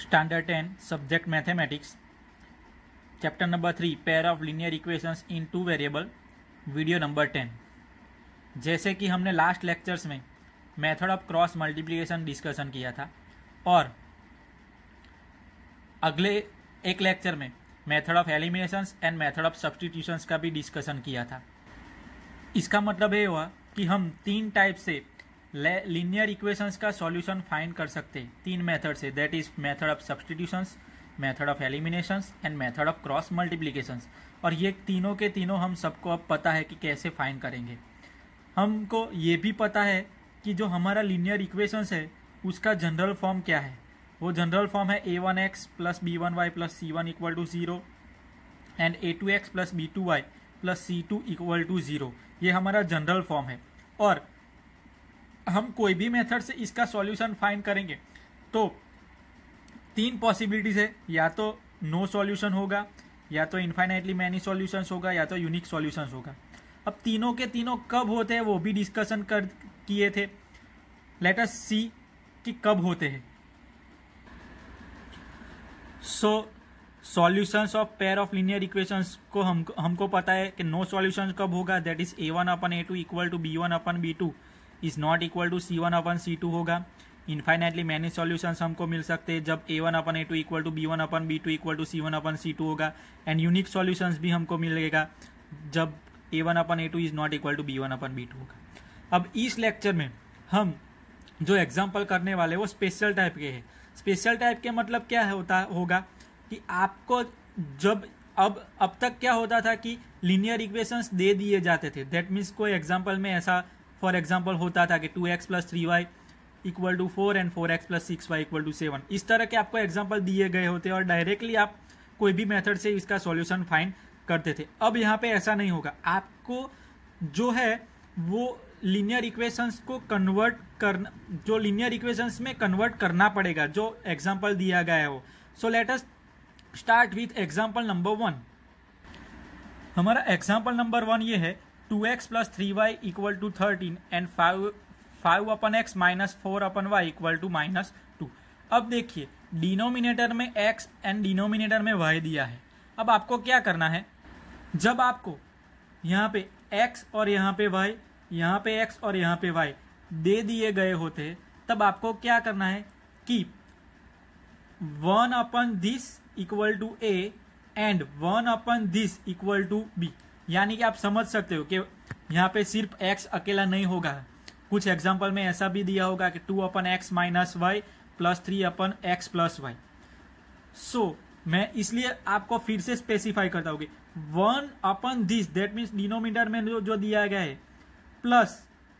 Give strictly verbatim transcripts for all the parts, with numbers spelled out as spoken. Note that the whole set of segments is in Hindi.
Standard ten, Subject Mathematics, Chapter number three, Pair of Linear Equations in Two Variable, Video number ten। जैसे कि हमने लास्ट लेक्चर्स में method of cross multiplication discussion किया था और अगले एक लेक्चर में method of eliminations and method of substitutions का भी डिस्कशन किया था। इसका मतलब ये हुआ कि हम तीन टाइप से लीनियर इक्वेशंस का सॉल्यूशन फाइंड कर सकते हैं तीन मेथड से, that is method of substitutions, method of eliminations and method of cross multiplications. और ये तीनों के तीनों हम सबको अब पता है कि कैसे फाइंड करेंगे। हमको ये भी पता है कि जो हमारा लीनियर इक्वेशंस है उसका जनरल फॉर्म क्या है। वो जनरल फॉर्म है a one x plus b one y plus c one equal to zero and a two x plus b two y plus c two equal to zero. ये हमारा जनरल फॉर्म है और हम कोई भी मेथड से इसका सॉल्यूशन फाइंड करेंगे तो तीन पॉसिबिलिटीज है, या तो नो सॉल्यूशन होगा, या तो इनफाइनाइटली मैनी सॉल्यूशंस होगा, या तो यूनिक सॉल्यूशंस होगा। अब तीनों के तीनों कब होते हैं वो भी डिस्कशन कर किए थे। लेट अस सी कि कब होते हैं। So solutions of pair of linear equations को हम हमको पता है कि नो सॉल्यूशन कब होगा, that is a one upon a two equal to b one upon b two is not equal to c one upon c two होगा। इनफाइनाइटली मैनी सॉल्यूशंस हमको मिल सकते हैं जब a one upon a two equal to b one upon b two equal to c one upon c two होगा। एंड यूनिक सॉल्यूशंस भी हमको मिलेगा जब a one upon a two is not equal to b one upon b two होगा। अब इस लेक्चर में हम जो एग्जाम्पल करने वाले वो स्पेशल टाइप के हैं। स्पेशल टाइप के मतलब क्या है होता होगा कि आपको जब अब अब तक क्या होता था कि लीनियर इक्वेशंस दे दिए जाते थे, दैट मीन्स कोई एग्जाम्पल में ऐसा फॉर एग्जाम्पल होता था कि two x plus three y equal to four and four x plus six y equal to seven. इस तरह के आपको एग्जाम्पल दिए गए होते और डायरेक्टली आप कोई भी मेथड से इसका सॉल्यूशन फाइंड करते थे। अब यहाँ पे ऐसा नहीं होगा, आपको जो है वो लीनियर इक्वेशंस को कन्वर्ट करना, जो लीनियर इक्वेशंस में कन्वर्ट करना पड़ेगा जो एग्जाम्पल दिया गया है वो। So let us start with example number one. हमारा एग्जाम्पल नंबर वन ये है two x plus three y equal to thirteen and five five upon x minus four upon y equal to minus two. अब देखिए डिनोमिनेटर में x एंड डिनोमिनेटर में y दिया है। अब आपको क्या करना है, जब आपको यहाँ पे x और यहाँ पे y, यहाँ पे x और यहाँ पे y दे दिए गए होते हैं तब आपको क्या करना है कि one upon this equal to a and one upon this equal to b। यानी कि आप समझ सकते हो कि यहाँ पे सिर्फ x अकेला नहीं होगा। कुछ एग्जाम्पल में ऐसा भी दिया होगा कि two upon x minus y plus three upon x plus y. So मैं इसलिए आपको फिर से स्पेसिफाई करता हूँ कि one upon this, that means denominator में जो, जो दिया गया है, प्लस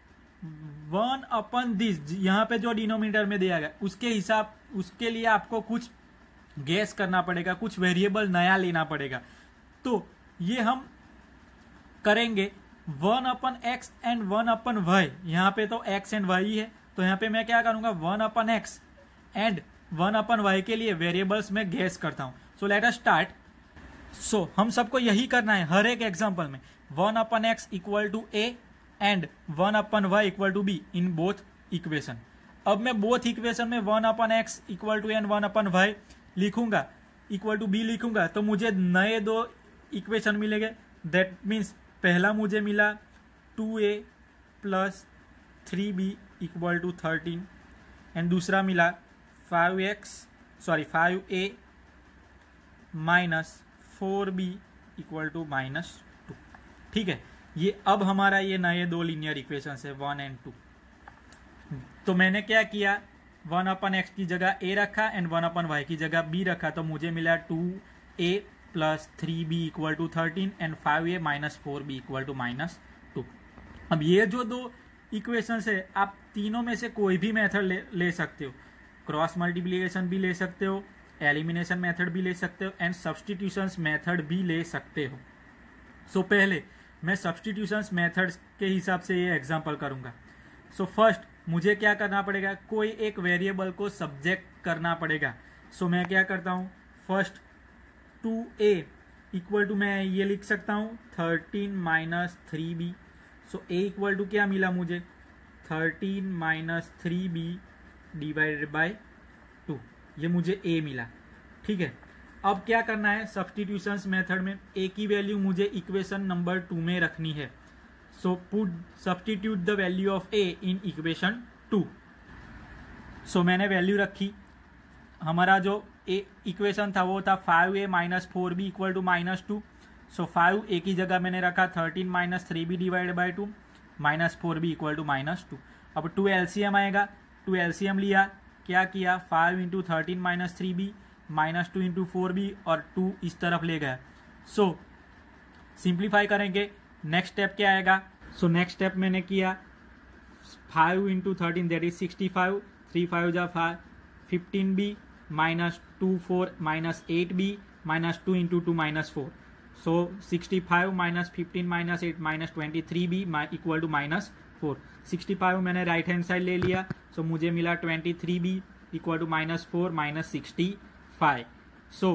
वन अपन दिस यहाँ पे जो डिनोमिनेटर में दिया गया उसके हिसाब उसके लिए आपको कुछ गेस करना पड़ेगा, कुछ वेरिएबल नया लेना पड़ेगा। तो ये हम करेंगे one upon x and one upon y. यहाँ पे तो एक्स एंड वाई है तो यहाँ पे मैं क्या करूंगा one upon x and one upon y के लिए वेरिएबल्स में गेस करता हूं। सो लेट अस स्टार्ट। सो हम सबको यही करना है हर एक एग्जांपल में, one upon x equal to a and one upon y equal to b in both equation. अब मैं बोथ इक्वेशन में one upon x equal to and one upon y लिखूंगा इक्वल टू बी लिखूंगा तो मुझे नए दो इक्वेशन मिलेंगे। दैट मीन्स पहला मुझे मिला two a plus three b equal to thirteen and दूसरा मिला five x sorry five a minus four b equal to minus two. ठीक है, ये अब हमारा ये नए दो लीनियर इक्वेशन है वन एंड टू। तो मैंने क्या किया, वन अपन एक्स की जगह ए रखा एंड वन अपन वाई की जगह बी रखा तो मुझे मिला two a plus three b equal to thirteen and five a minus four b equal to minus two. अब ये जो दो इक्वेशंस है आप तीनों में से कोई भी मेथड ले, ले सकते हो। क्रॉस मल्टीप्लिकेशन भी ले सकते हो, एलिमिनेशन मेथड भी ले सकते हो एंड सब्स्टिट्यूशंस मेथड भी ले सकते हो। सो so, पहले मैं सब्स्टिट्यूशंस मेथड के हिसाब से ये एग्जाम्पल करूंगा। सो so, फर्स्ट मुझे क्या करना पड़ेगा, कोई एक वेरिएबल को सब्जेक्ट करना पड़ेगा। सो so, मैं क्या करता हूँ, first two a equal to मैं ये लिख सकता हूँ thirteen minus three b. So a equal to क्या मिला मुझे, thirteen minus three b divided by two. ये मुझे ए मिला। ठीक है, अब क्या करना है, सब्स्टिट्यूशंस मेथड में ए की वैल्यू मुझे इक्वेशन नंबर टू में रखनी है। So put substitute the value of a in equation two. सो मैंने वैल्यू रखी, हमारा जो ए इक्वेशन था वो था five a minus four b equal to minus two. So five a की जगह मैंने रखा thirteen minus three b divide by two minus four b equal to minus two. अब टू एलसीएम आएगा, टू एलसीएम लिया, क्या किया, five into thirteen minus three b minus two into four b और टू इस तरफ ले गया। सो सिंप्लीफाई करेंगे, नेक्स्ट स्टेप क्या आएगा। सो नेक्स्ट स्टेप मैंने किया five into thirteen that is sixty five, three five जा five, fifteen b minus two four minus eight b minus two into two minus four. So sixty five minus fifteen minus eight minus twenty three b equal to minus four. Sixty five मैंने राइट हैंड साइड ले लिया, सो so मुझे मिला twenty three b equal to minus four minus sixty five. So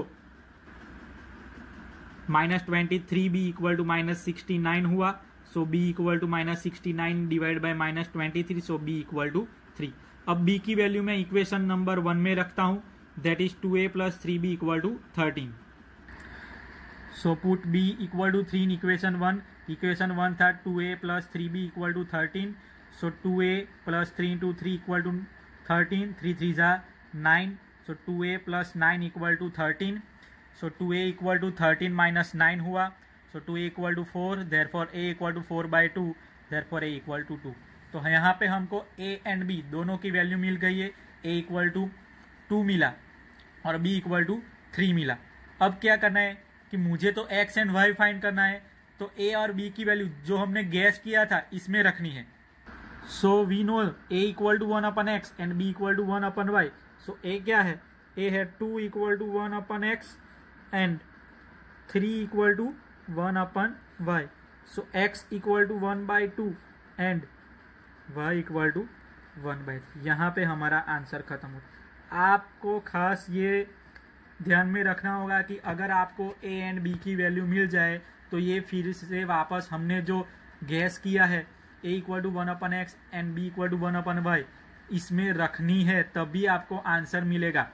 minus twenty three b equal to minus sixty nine हुआ। So B equal to minus sixty nine divide by minus twenty three, so B equal to three. अब बी की वैल्यू मैं इक्वेशन नंबर वन में रखता हूं, that is two a plus three b equal to thirteen. So put b equal to three in equation one. Equation one था two a plus three b equal to thirteen. So two a plus three into three equal to thirteen, three three जा nine. So two a plus nine equal to thirteen. So two a equal to thirteen minus nine हुआ। So two a equal to four, therefore a equal to four by two, therefore a equal to two. तो यहाँ पे हमको ए एंड बी दोनों की वैल्यू मिल गई है। ए इक्वल टू टू मिला और बी इक्वल टू थ्री मिला। अब क्या करना है कि मुझे तो एक्स एंड वाई फाइंड करना है, तो ए और बी की वैल्यू जो हमने गैस किया था इसमें रखनी है। So we know a equal to one upon x and b equal to one upon y. So a क्या है, ए है to equal to one upon x and three equal to one upon y. So x equal to one by two and Y equal to one by three. यहाँ पे हमारा आंसर खत्म हो। आपको खास ये ध्यान में रखना होगा कि अगर आपको ए एंड बी की वैल्यू मिल जाए तो ये फिर से वापस हमने जो गैस किया है a equal to one upon x and b equal to one upon y इसमें रखनी है, तभी आपको आंसर मिलेगा।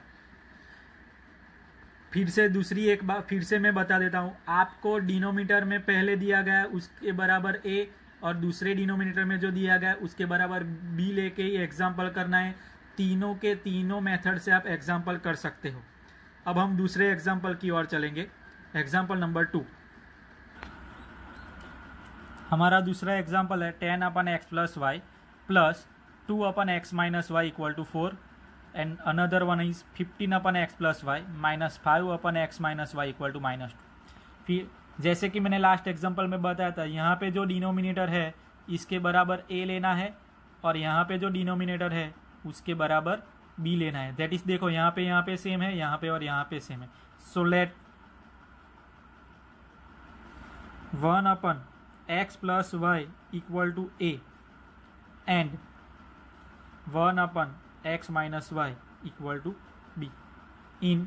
फिर से दूसरी एक बार फिर से मैं बता देता हूँ, आपको डिनोमीटर में पहले दिया गया है उसके बराबर ए और दूसरे डिनोमिनेटर में जो दिया गया है उसके बराबर बी लेके ही एग्जाम्पल करना है। तीनों के तीनों मेथड से आप एग्जाम्पल कर सकते हो। अब हम दूसरे एग्जाम्पल की ओर चलेंगे। एग्जाम्पल नंबर टू, हमारा दूसरा एग्जाम्पल है ten upon x plus y plus two upon x minus Y equal to four and another one is fifteen upon x plus y minus five upon x minus Y equal to minus two. फिर जैसे कि मैंने लास्ट एग्जाम्पल में बताया था, यहाँ पे जो डिनोमिनेटर है इसके बराबर ए लेना है और यहाँ पे जो डिनोमिनेटर है उसके बराबर बी लेना है। दैट इज देखो यहाँ पे यहाँ पे सेम है, यहाँ पे और यहाँ पे सेम है। So let one upon x plus Y equal to a and one upon x minus Y equal to b in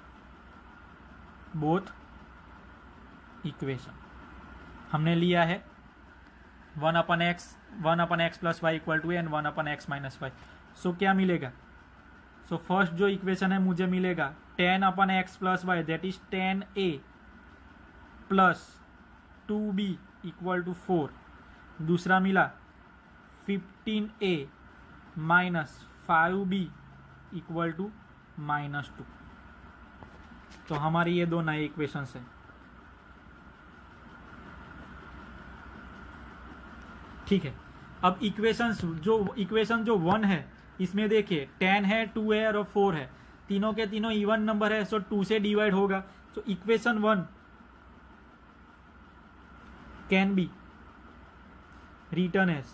both equation. हमने लिया है one upon x one upon x plus Y equal to a and one upon x minus y. So क्या मिलेगा, सो so, फर्स्ट जो इक्वेशन है मुझे मिलेगा ten upon x plus y that is ten a plus two b equal to four. दूसरा मिला fifteen a minus five b equal to minus two. तो हमारी ये दो नए इक्वेशंस हैं। ठीक है, अब इक्वेशंस जो इक्वेशन जो वन है इसमें देखिए टेन है, टू है और फोर है, तीनों के तीनों इवन नंबर है, सो टू से डिवाइड होगा। So equation one can be written as,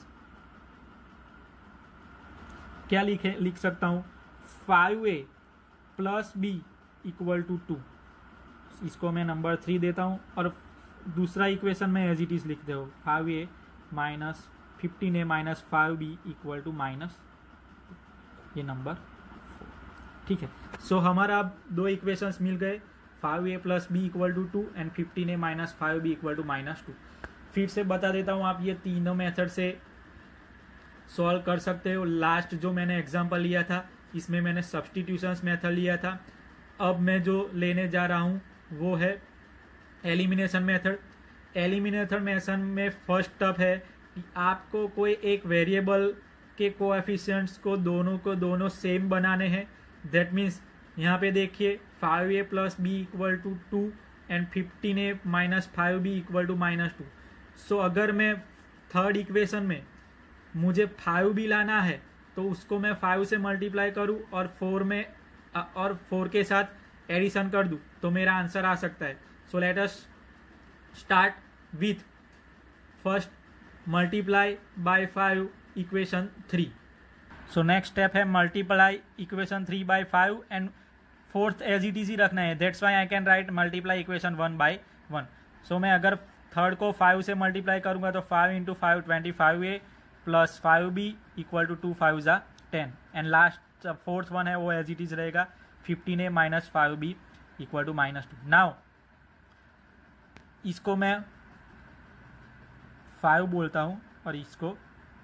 क्या लिखे लिख सकता हूं, five a plus b equal to two. इसको मैं नंबर थ्री देता हूं और दूसरा इक्वेशन में एज इट इज लिख दो, five a minus fifteen a minus five b equal to minus ये नंबर फोर। ठीक है, सो so, हमारा अब दो इक्वेशंस मिल गए, five a plus b equal to two and fifteen a minus five b equal to minus two. फिर से बता देता हूँ, आप ये तीनों मेथड से सॉल्व कर सकते हो। लास्ट जो मैंने एग्जांपल लिया था इसमें मैंने सब्सटीट्यूशंस मेथड लिया था। अब मैं जो लेने जा रहा हूँ वो है एलिमिनेशन मेथड। एलिमिनेशन मेथड में फर्स्ट स्टेप है कि आपको कोई एक वेरिएबल के कोएफिशिएंट्स को दोनों को दोनों सेम बनाने हैं। दैट मीन्स यहाँ पे देखिए five a plus b equal to two and fifteen a minus five b equal to minus two. So अगर मैं थर्ड इक्वेशन में मुझे फाइव बी लाना है तो उसको मैं फाइव से मल्टीप्लाई करूँ और फोर में और फोर के साथ एडिशन कर दूँ तो मेरा आंसर आ सकता है। So let us start with first multiply by five equation three. So next step है multiply equation three by five and fourth as it is ही रखना है। That's why I can write multiply equation one by one. So मैं अगर थर्ड को फाइव से मल्टीप्लाई करूंगा तो five into five twenty five a plus five b equal to two five जा ten and last fourth one है वो एज इट इज रहेगा fifteen a minus five b equal to minus two. Now इसको मैं फाइव बोलता हूं और इसको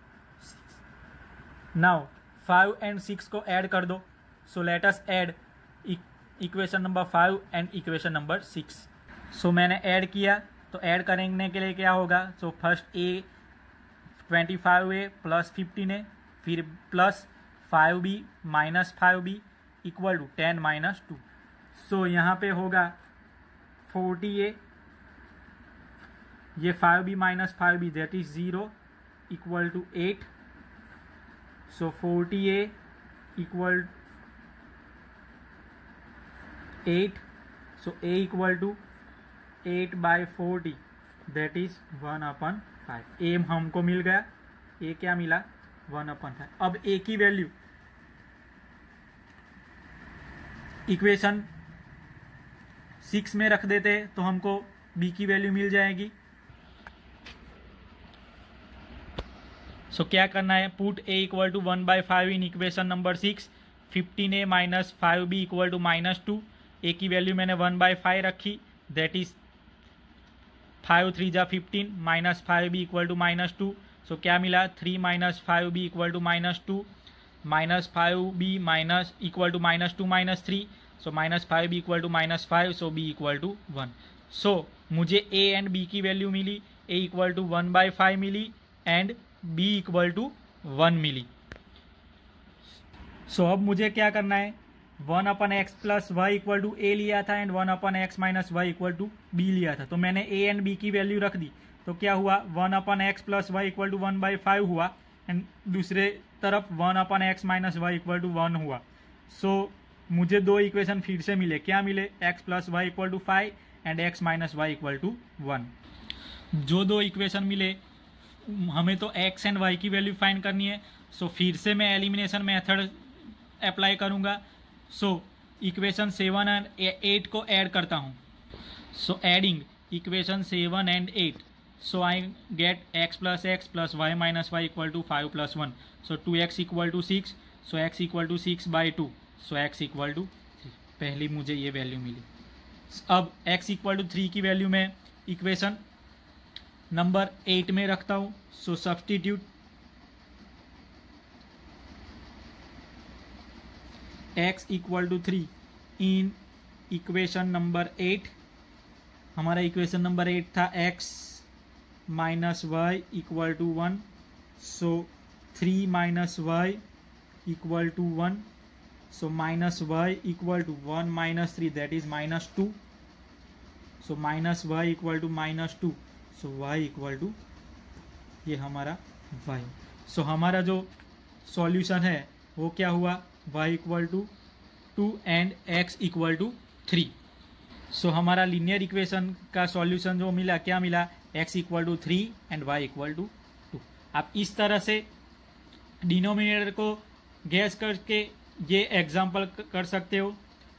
नाउ फाइव एंड सिक्स को ऐड कर दो। So let us add equation number five and equation number six. So मैंने ऐड किया तो ऐड करने के लिए क्या होगा। So first a twenty five a plus fifteen a फिर plus five b minus five b equal to ten minus two. So यहाँ पे होगा फोर्टी ए, ये five b minus five b that is zero equal to eight. So forty a equal eight. So a equal to eight by forty that is one upon five. A हमको मिल गया, ए क्या मिला वन अपन फाइव। अब ए की वैल्यू इक्वेशन सिक्स में रख देते हैं तो हमको बी की वैल्यू मिल जाएगी। सो so, क्या करना है, put a equal to one by five in equation number six. Fifteen a minus five b equal to minus two. A की वैल्यू मैंने वन बाई फाइव रखी दैट इज फाइव थ्री जा fifteen minus five b equal to minus two. So क्या मिला three minus five b equal to minus two minus five b minus equal to minus two minus three. So minus five b equal to minus five. So B equal to one. So मुझे ए एंड बी की वैल्यू मिली। A equal to one by five मिली and b equal to one मिली। सो अब मुझे क्या करना है, one upon x plus Y equal to ए लिया था and one upon x minus Y equal to B लिया था। तो मैंने ए एंड बी की वैल्यू रख दी तो क्या हुआ, one upon x plus Y equal to one by five हुआ एंड दूसरे तरफ one upon x minus Y equal to one हुआ। सो so, मुझे दो इक्वेशन फिर से मिले, क्या मिले, x plus Y equal to five and x minus Y equal to one. जो दो इक्वेशन मिले हमें तो x एंड y की वैल्यू फाइंड करनी है। सो so, फिर से मैं एलिमिनेशन मेथड अप्लाई करूंगा। So equation seven and eight को ऐड करता हूं। So adding equation seven and eight, so I get x plus x plus y minus Y equal to five plus one. So two x equal to six. So x equal to six by two. So x equal to three. पहली मुझे ये वैल्यू मिली। अब x इक्वल टू थ्री की वैल्यू मैं इक्वेशन नंबर एट में रखता हूं। So substitute x equal to three in equation number eight. हमारा इक्वेशन नंबर एट था x minus Y equal to one. So three minus Y equal to one. So minus Y equal to one minus three that is minus two. So minus Y equal to minus two. So y equal to ये हमारा y। सो so, हमारा जो सॉल्यूशन है वो क्या हुआ, y equal to two and x equal to three. So हमारा लीनियर इक्वेशन का सॉल्यूशन जो मिला, क्या मिला, x equal to three and y equal to two. आप इस तरह से डिनोमिनेटर को गैस करके ये एग्जाम्पल कर सकते हो।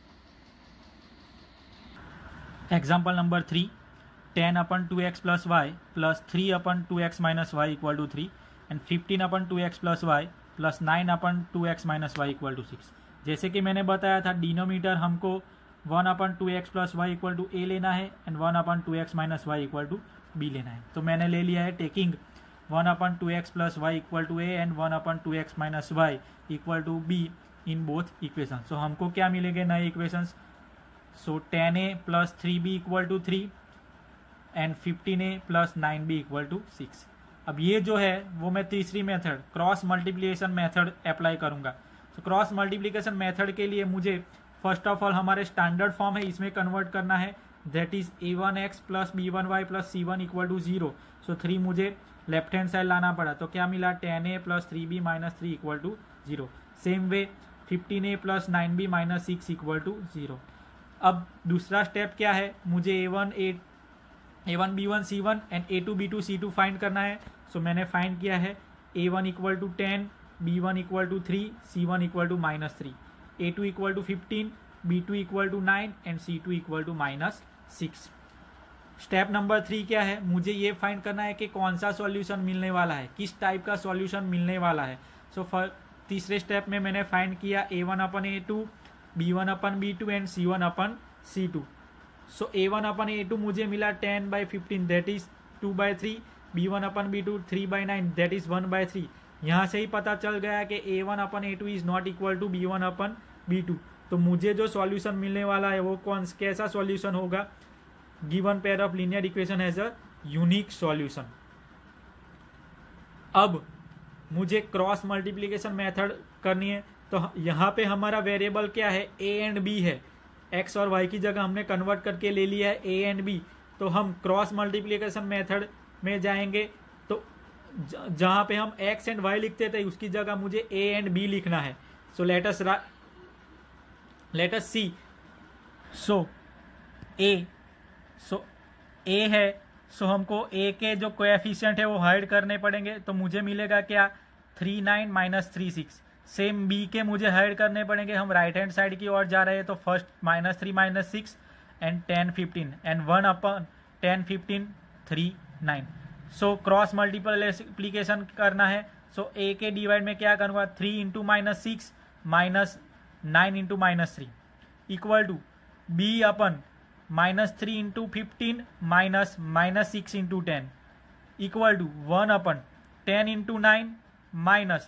Example number three, ten upon two x plus y plus three upon two x minus Y equal to three and fifteen upon two x plus y plus nine upon two x minus Y equal to six. जैसे कि मैंने बताया था डिनोमीटर हमको one upon two x plus Y equal to a लेना है and one upon two x minus Y equal to b लेना है। तो मैंने ले लिया है taking one upon two x plus Y equal to a and one upon two x minus Y equal to b in both equation. So हमको क्या मिलेंगे नए equations. So ten a plus three b equal to three and fifteen a plus nine b equal to six. अब ये जो है वो मैं तीसरी method cross multiplication method apply करूंगा. तो क्रॉस मल्टीप्लिकेशन मेथड के लिए मुझे फर्स्ट ऑफ ऑल हमारे स्टैंडर्ड फॉर्म है इसमें कन्वर्ट करना है. That is a one x plus b one y plus c one equal to zero. So three मुझे लेफ्ट हैंड साइड लाना पड़ा. तो क्या मिला ten a plus three b minus three equal to zero. Same way fifteen a plus nine b minus six equal to zero. अब दूसरा स्टेप क्या है, मुझे a one A A one b one c one and a two b two c two find करना है. सो so, मैंने फाइंड किया है a one equal to ten, b one equal to three, c one equal to minus three, a two equal to fifteen, b two equal to nine and c two equal to minus six. Step number three क्या है, मुझे ये फाइंड करना है कि कौन सा सॉल्यूशन मिलने वाला है, किस टाइप का सॉल्यूशन मिलने वाला है. सो so, तीसरे स्टेप में मैंने फाइंड किया a one upon a two, b one upon b two and c one upon c two. So a one upon a two मुझे मिला ten by fifteen that is two by three, b one upon b two three by nine that is one by three. यहाँ से ही पता चल गया कि a one upon a two is not equal to b one upon b to. तो मुझे जो सॉल्यूशन मिलने वाला है वो कौन कैसा सॉल्यूशन होगा, given pair of linear equation has a unique solution. अब मुझे क्रॉस मल्टीप्लिकेशन मेथड करनी है. तो यहाँ पे हमारा वेरिएबल क्या है, ए एंड बी है. एक्स और वाई की जगह हमने कन्वर्ट करके ले लिया है ए एंड बी. तो हम क्रॉस मल्टीप्लिकेशन मेथड में जाएंगे तो जहां पे हम एक्स एंड वाई लिखते थे उसकी जगह मुझे ए एंड बी लिखना है. सो लेट अस लेट अस सी. सो ए सो ए है. सो हमको ए के जो कोएफिशिएंट है वो हाइड करने पड़ेंगे. तो मुझे मिलेगा क्या, three nine minus three six. Same B के मुझे हाइड करने पड़ेंगे. हम राइट हैंड साइड की ओर जा रहे हैं तो first minus three minus six and ten fifteen and one upon ten fifteen three nine. So cross multiplication करना है. सो so, ए के डिवाइड में क्या करूंगा, three into minus six minus nine into minus three equal to B upon minus three into fifteen minus minus six into ten equal to one upon ten into nine minus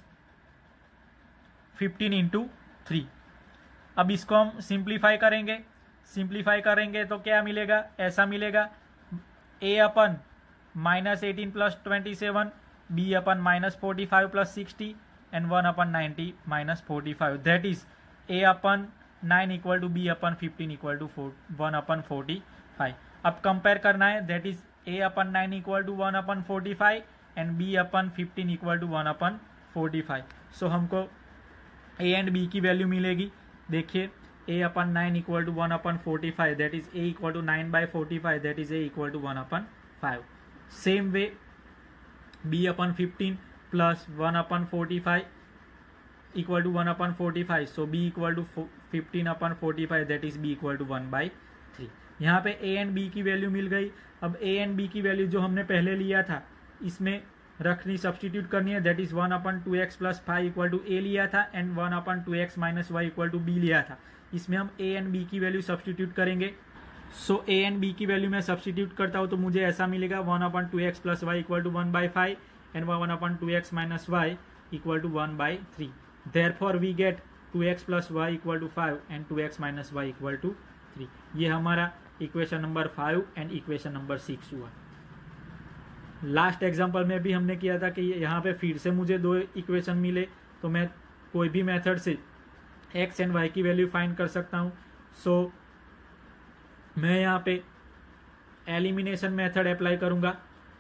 fifteen into three. अब इसको हम सिंप्लीफाई करेंगे. सिंप्लीफाई करेंगे तो क्या मिलेगा, ऐसा मिलेगा A upon minus eighteen plus twenty seven, B upon minus forty five plus sixty and one upon ninety minus forty five. That is A upon nine equal to B upon fifteen equal to four one upon forty five. अब कंपेयर करना है. That is A upon nine equal to one upon forty five and B upon fifteen equal to one upon forty five. So हमको ए एंड बी की वैल्यू मिलेगी. देखिए A upon nine equal to one upon forty five that is A equal to nine by forty five that is A equal to one upon five. Same way B upon fifteen plus one upon forty five equal to one upon forty five. So B equal to fifteen upon forty five that is B equal to one by three. यहाँ पे ए एंड बी की वैल्यू मिल गई. अब ए एंड बी की वैल्यू जो हमने पहले लिया था इसमें रखनी सब्सटीट्यूट करनी है. That is one upon two x plus five equal to ए लिया था and one upon two x minus Y equal to B लिया था. इसमें हम ए एंड बी की वैल्यू सब्सटीट्यूट करेंगे. सो ए एंड बी की वैल्यू मैं सब्सटीट्यूट करता हूँ तो मुझे ऐसा मिलेगा one upon two x plus Y equal to one by five and one upon two x minus Y equal to one by three. Therefore we get two x plus Y equal to five and two x minus Y equal to three. ये हमारा equation number five and equation number six हुआ. लास्ट एग्जाम्पल में भी हमने किया था कि यहाँ पे फिर से मुझे दो इक्वेशन मिले तो मैं कोई भी मेथड से एक्स एंड वाई की वैल्यू फाइंड कर सकता हूँ. सो so, मैं यहाँ पे एलिमिनेशन मेथड अप्लाई करूँगा.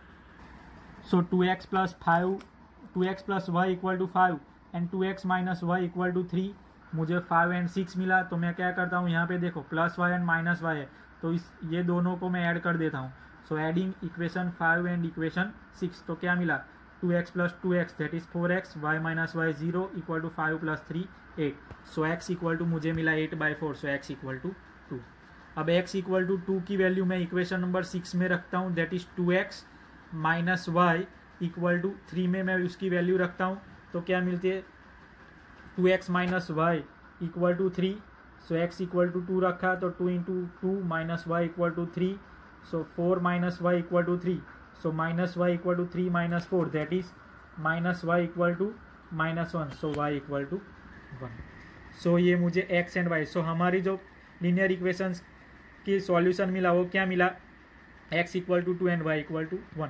So two x plus five two x plus Y equal to five and two x minus Y equal to three. मुझे फाइव एंड सिक्स मिला तो मैं क्या करता हूँ, यहाँ पे देखो plus Y and minus Y है तो इस ये दोनों को मैं ऐड कर देता हूँ. So adding equation five and equation six तो क्या मिला, two x plus two X that is four X, Y minus Y zero equal to five plus three eight. So x equal to मुझे मिला eight by four. So x equal to two. अब एक्स इक्वल टू टू की वैल्यू मैं इक्वेशन नंबर सिक्स में रखता हूँ. That is two x minus Y equal to three में मैं उसकी वैल्यू रखता हूँ तो क्या मिलती है, two x minus Y equal to three. So x equal to two रखा तो two into two minus Y equal to three. So four minus Y equal to three. So minus Y equal to three minus four that is minus Y equal to minus one. So Y equal to one. So so, ये मुझे एक्स एंड वाई, सो हमारी जो लीनियर इक्वेशंस की सॉल्यूशन मिला वो क्या मिला, X equal to two and Y equal to one.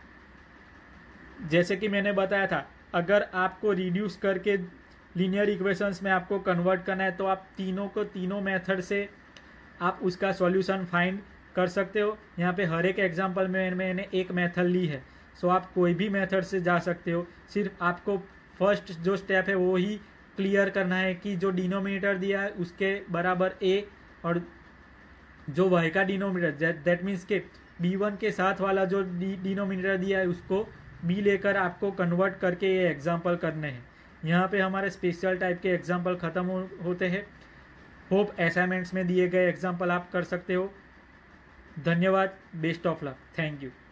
जैसे कि मैंने बताया था, अगर आपको रिड्यूस करके लीनियर इक्वेशंस में आपको कन्वर्ट करना है तो आप तीनों को तीनों मेथड से आप उसका सॉल्यूशन फाइंड कर सकते हो। यहाँ पे हर एक एग्जांपल में मैंने एक मेथड ली है, सो आप कोई भी मेथड से जा सकते हो। सिर्फ आपको फर्स्ट जो स्टेप है वो ही क्लियर करना है कि जो डिनोमिनेटर दिया है उसके बराबर ए, और जो वाई का डिनोमिनेटर दैट मीन्स के बी वन के साथ वाला जो डिनोमिनेटर दिया है उसको बी लेकर आपको कन्वर्ट करके ये एग्जाम्पल करने हैं। यहाँ पे हमारे स्पेशल टाइप के एग्जाम्पल ख़त्म हो, होते हैं। होप असाइनमेंट्स में दिए गए एग्जाम्पल आप कर सकते हो। धन्यवाद, best of luck, thank you.